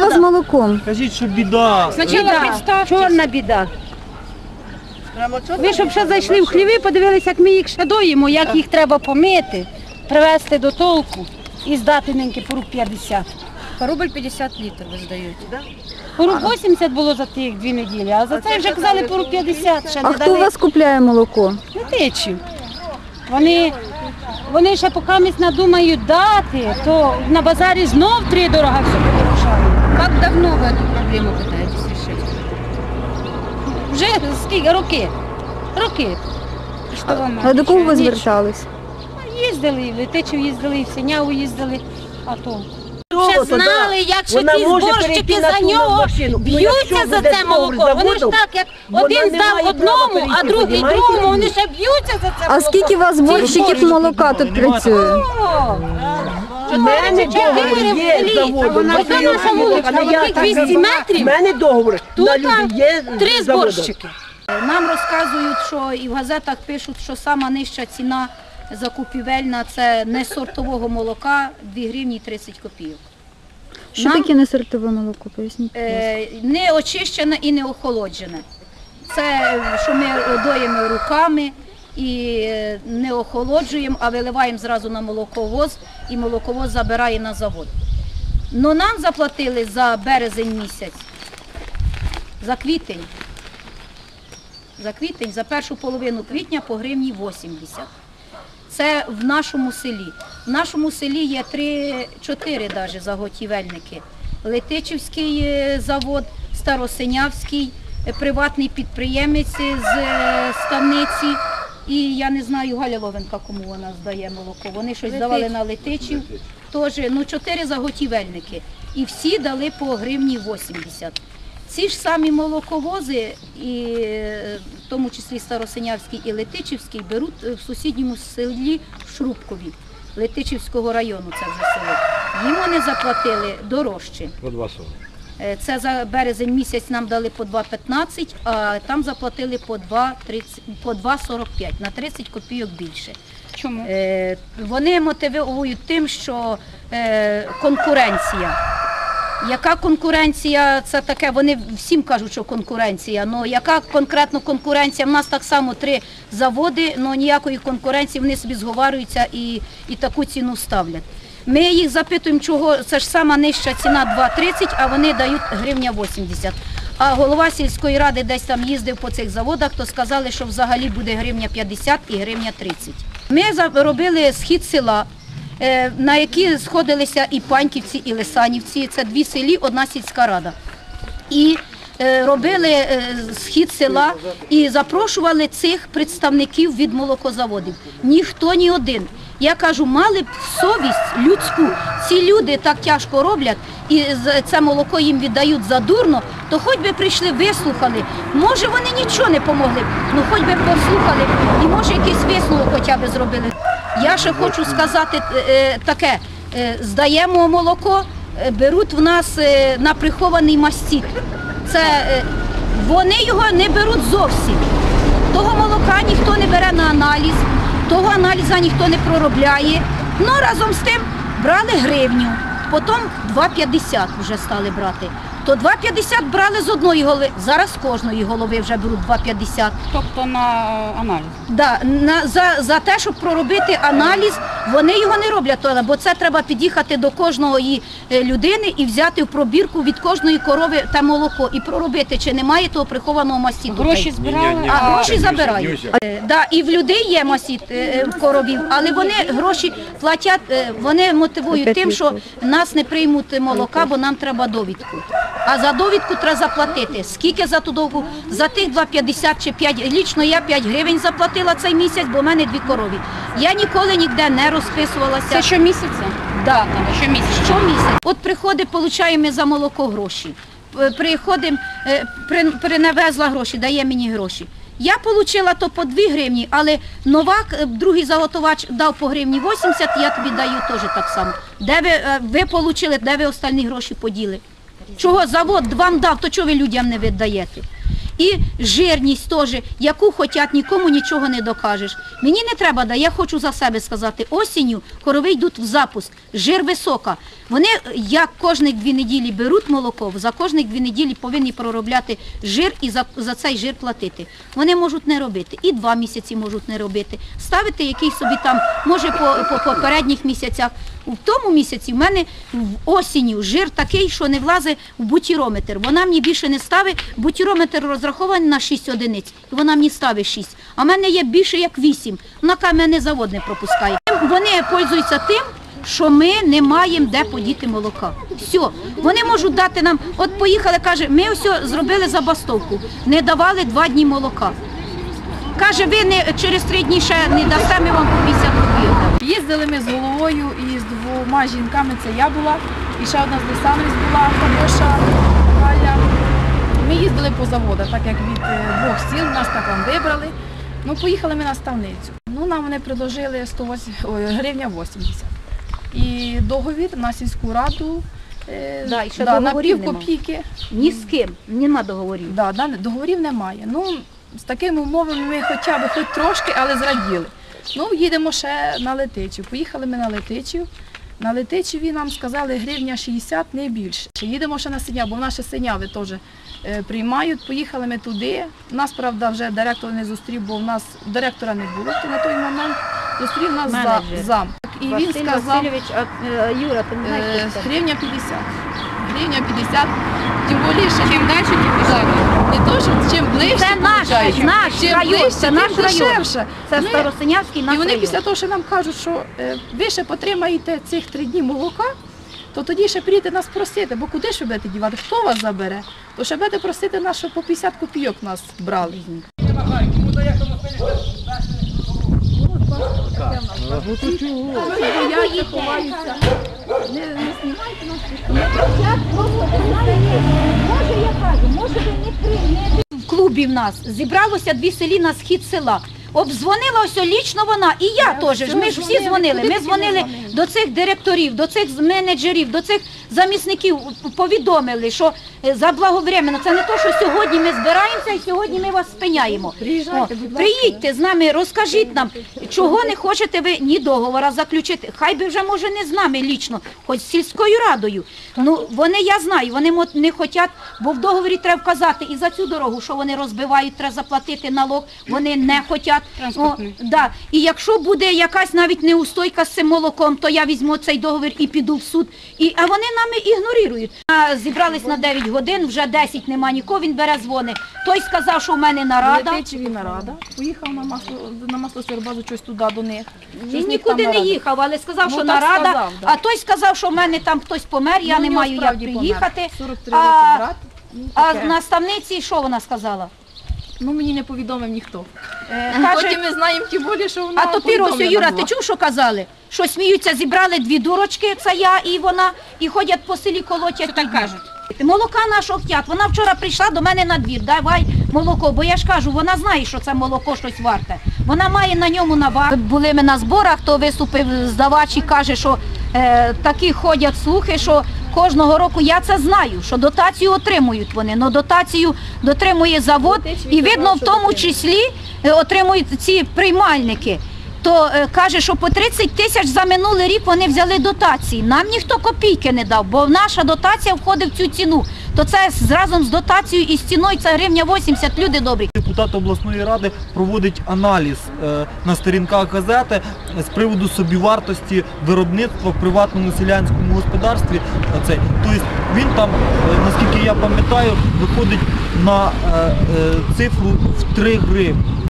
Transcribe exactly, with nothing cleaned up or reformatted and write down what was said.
біда з молоком? Кажіть, що біда. Біда, чорна біда. Ви щоб ще зайшли в хліви, подивилися, як ми їх ще доїмо, як їх треба помити, привезти до толку і здати ниньки по руб п'ятдесят. По рубль п'ятдесят літрів ви здаєте. По руб вісімдесят було за тих дві неділі, а за це вже казали по руб п'ятдесят. Ще А не хто у дали. вас купляє молоко? Летичі. Вони, вони ще поки надумають дати, то на базарі знов три дорога все подорожає. Як давно ви цю проблему питаєтесь рішити? Вже скільки? Роки. Роки. Що вам А до кого ви ніч? звертались? Їздили, і в Летичів їздили, і в Синяву їздили, а то. Ще Ще знали, як ще Вона ті може зборщики перейти на за ту нього машину. Ну, б'ються якщо за буде це договір молоко. Вони ж заводу, так, як вона один не здав має одному, права а перейти, другий понімаєте? другому, вони ще б'ються за це А молоко. скільки у вас зборщиків молока тут працює? О! У мене договір є з заводом. Ось на нашому вулиці, на таких двісті У метрів, мене договір на тут люди є три з заводом. зборщики. Нам розказують, що і в газетах пишуть, що сама нижча ціна закупівельна – це не сортового молока дві гривні тридцять копійок. Що Нам- таке несортове молоко? Поясніть. будь ласка. Е, не очищене і не охолоджене. Це, що ми доїмо руками і е, не охолоджуємо, а виливаємо зразу на молоковоз, і молоковоз забирає на завод. Но нам заплатили за березень місяць, за квітень. За квітень, за першу половину квітня по гривні вісімдесят. Це в нашому селі. В нашому селі є три-чотири навіть заготівельники. Летичівський е, завод, Старосинявський, е, приватний підприємець з е, Ставниці. І я не знаю, Галя Ловенка, кому вона здає молоко. Вони щось давали на Летичів. Тож, ну, чотири заготівельники. І всі дали по гривні вісімдесят. Ці ж самі молоковози, і, е, в тому числі Старосинявський і Летичівський, беруть е, в сусідньому селі Шрубкові, Летичівського району, це вже село. Їм вони заплатили дорожче. По два сорок. Е, Це за березень місяць нам дали по два п'ятнадцять, а там заплатили по два тридцять, по два сорок п'ять, на тридцять копійок більше. Чому? Е, Вони мотивують тим, що е, конкуренція. Яка конкуренція, це таке, вони всім кажуть, що конкуренція, але яка конкретно конкуренція? У нас так само три заводи, але ніякої конкуренції, вони собі зговарюються і, і таку ціну ставлять. Ми їх запитуємо, чого, це ж сама нижча ціна два тридцять, а вони дають гривня вісімдесят. А голова сільської ради десь там їздив по цих заводах, то сказали, що взагалі буде гривня п'ятдесят і гривня тридцять. Ми робили схід села, на які сходилися і Паньківці, і Лисанівці. Це дві селі, одна сільська рада. І е, робили е, схід села і запрошували цих представників від молокозаводів. Ніхто, ні один. Я кажу, мали б совість людську. Ці люди так тяжко роблять, і це молоко їм віддають задурно, то хоч би прийшли, вислухали. Може, вони нічого не помогли, ну хоч би послухали, і може якийсь висновок хоча б зробили. Я ще хочу сказати е, таке, е, здаємо молоко, е, беруть в нас е, на прихований мастит. Це, е, вони його не беруть зовсім. Того молока ніхто не бере на аналіз, того аналізу ніхто не проробляє. Ну, разом з тим брали гривню, потім два п'ятдесят вже стали брати. То два п'ятдесят брали з одної голови, зараз з кожної голови вже беруть два п'ятдесят. Тобто на аналіз. Да, на, за, за те, щоб проробити аналіз, вони його не роблять, бо це треба під'їхати до кожної людини і взяти в пробірку від кожної корови те молоко і проробити, чи немає того прихованого мастіту. Гроші збирали, А гроші забирають. Е, Да, і в людей є масіт е, в коровів, але вони гроші платять, е, вони мотивують тим, що нас не приймуть молока, бо нам треба довідку. А за довідку треба заплатити. Скільки за ту довідку? За тих два п'ятдесят чи п'ять. Лічно я п'ять гривень заплатила цей місяць, бо в мене дві корові. Я ніколи ніде не розписувалася. Це щомісяця? Да. Щомісяця. Щомісяць. От приходить, получаємо за молоко гроші. Приходимо, при, принавезла гроші, дає мені гроші. Я отримала то по дві гривні, але новак, другий заготовач, дав по гривні вісімдесят, я тобі даю теж так само. Де ви, ви отримали, де ви остальні гроші поділи? Чого завод вам дав, то чого ви людям не віддаєте? І жирність теж, яку хочуть, нікому нічого не докажеш. Мені не треба, да, я хочу за себе сказати, осінню корови йдуть в запуск, жир висока. Вони, як кожних дві неділі беруть молоко, за кожних дві неділі повинні проробляти жир і за, за цей жир платити. Вони можуть не робити, і два місяці можуть не робити. Ставити якийсь собі там, може по, по попередніх місяцях. У тому місяці в мене в осінню жир такий, що не влазить в бутірометр. Вона мені більше не ставить, бутірометр розрахований на шість одиниць, і вона мені ставить шість. А в мене є більше як вісім, вона каже, мене завод не пропускає. Вони пользуються тим, що ми не маємо де подіти молока. Все. Вони можуть дати нам, от поїхали, каже, ми все зробили забастовку, не давали два дні молока. Каже, ви не, через три дні ще не дасте, ми вам по п'ятдесят копійок дамо. Їздили ми з головою і з двома жінками, це я була, і ще одна з лісамець була, Тамоша, Галя. Ми їздили по заводах, так як від е, двох сіл, нас так там вибрали. Ну, поїхали ми на ставницю. Ну, нам вони предложили сто вісім, ой, гривня вісімдесят. І договір на сільську раду е, Да, і ще да, на договорів пів нема. копійки. Ні з ким, нема договорів. Да, да, договорів немає. Ну, з такими умовами ми хоча б хоч трошки, але зраділи. Ну, їдемо ще на Летичів. Поїхали ми на Летичів. На Летичеві нам сказали гривня шістдесят, не більше. Їдемо ще на Синяв, бо в нас ще Синяви теж е, приймають. Поїхали ми туди. Нас, правда, вже директор не зустрів, бо в нас директора не було на той момент. Зустрів нас за, Менеджер. зам. І він Василь сказав, Васильович, а, е, Юра, ти не знаєш, Е, хто це? гривня п'ятдесят. Гривня п'ятдесят. Тим більше, чим далі, тим дешевше. Не то, що чим ближче, Це наш, виходить, наш чим район, ближче, це тим наш район. дешевше. Це Ми- Старосинявський наш І вони район. після того, що нам кажуть, що е, ви ще потримаєте цих три дні молока, то тоді ще прийдете нас просити, бо куди ж ви будете дівати, хто вас забере? То ще будете просити нас, щоб по п'ятдесят копійок нас брали. Бояться, ховаються. Не, не знімайте нас. В клубі в нас зібралося дві селі на схід села. Обдзвонила ось лічно вона, і я теж. ж, Ми ж всі дзвонили. Ми дзвонили до цих директорів, до цих менеджерів, до цих замісників, повідомили, що е, заблаговременно. Це не то, що сьогодні ми збираємося і сьогодні ми вас спиняємо. Приїжджайте, О, будь ласка. Приїдьте з нами, розкажіть нам, чого не хочете ви ні договора заключити. Хай би вже, може, не з нами лічно, хоч з сільською радою. Ну, вони, я знаю, вони мо- не хочуть, бо в договорі треба вказати і за цю дорогу, що вони розбивають, треба заплатити налог, вони не хочуть. О, да. І якщо буде якась навіть неустойка з цим молоком, то я візьму цей договір і піду в суд. І, а вони нами ігнорують. А, зібрались на дев'ять годин, вже десять нема нікого, він бере дзвони. Той сказав, що в мене нарада. Летичеві нарада. Поїхав на масло, на маслосербазу щось туди до них. Щось Він в них нікуди там не нарада. їхав, але сказав, Ну, що так нарада, сказав, да. а той сказав, що в мене там хтось помер, я Ну, не у нього маю як справді помер. приїхати. сорок три А, роки брат. Ну, а таке. на ставниці що вона сказала? Ну, мені не повідомив ніхто. Е, каже, Потім ми знаємо тим більше, що вона а то Піросю, повідомлена Юра, була. ти чув, що казали? Що сміються, зібрали дві дурочки, це я і вона, і ходять по селі колотять. Так кажуть. Молока нашого хотять. Вона вчора прийшла до мене на двір, давай молоко, бо я ж кажу, вона знає, що це молоко щось варте. Вона має на ньому навар. Були ми на зборах, то виступив здавач і каже, що е, такі ходять слухи, що кожного року, я це знаю, що дотацію отримують вони, але дотацію дотримує завод і видно в тому числі е, отримують ці приймальники. То е, каже, що по тридцять тисяч за минулий рік вони взяли дотації. Нам ніхто копійки не дав, бо наша дотація входить в цю ціну. То це з- разом з дотацією і з ціною це гривня вісімдесят, люди добрі. Депутат обласної ради проводить аналіз е, на сторінках газети з приводу собівартості виробництва в приватному селянському господарстві. Оце. Тобто він там, е, наскільки я пам'ятаю, виходить на е, е, цифру в три гривні.